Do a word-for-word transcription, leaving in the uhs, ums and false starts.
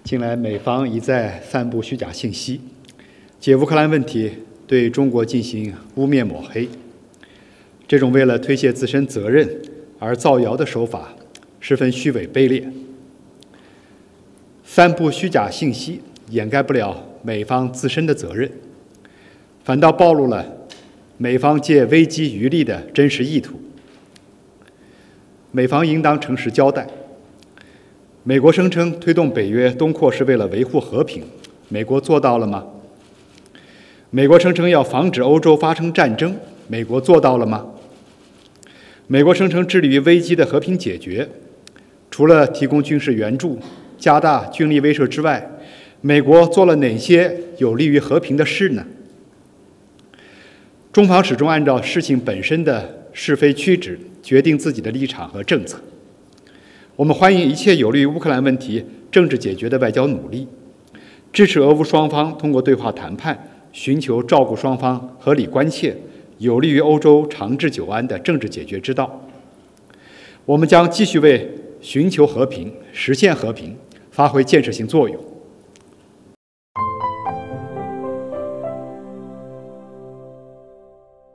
近来，美方一再散布虚假信息，借乌克兰问题对中国进行污蔑抹黑。这种为了推卸自身责任而造谣的手法，十分虚伪卑劣。散布虚假信息掩盖不了美方自身的责任，反倒暴露了美方借危机渔利的真实意图。美方应当诚实交代。美国声称推动北约东扩是为了维护和平，美国做到了吗？美国声称要防止欧洲发生战争，美国做到了吗？美国声称致力于危机的和平解决，除了提供军事援助、加大军力威慑之外，美国做了哪些有利于和平的事呢？中方始终按照事情本身的是非曲直决定自己的立场和政策。我们欢迎一切有利于乌克兰问题政治解决的外交努力，支持俄乌双方通过对话谈判寻求照顾双方合理关切、有利于欧洲长治久安的政治解决之道。我们将继续为寻求和平、实现和平发挥建设性作用。